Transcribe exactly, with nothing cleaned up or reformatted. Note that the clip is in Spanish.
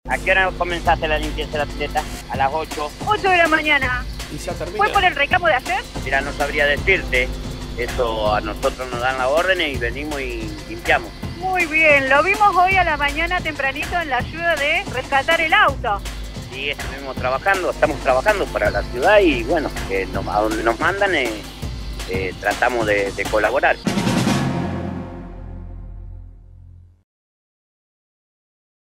¿A qué hora comenzaste la limpieza de la pileta? A las ocho. ocho de la mañana. Y ya termina. ¿Fue por el recamo de ayer? Mira, no sabría decirte. Eso a nosotros nos dan las órdenes y venimos y limpiamos. Muy bien, lo vimos hoy a la mañana tempranito en la ayuda de rescatar el auto. Sí, estuvimos trabajando, estamos trabajando para la ciudad y bueno, eh, nos, a donde nos mandan eh, eh, tratamos de, de colaborar.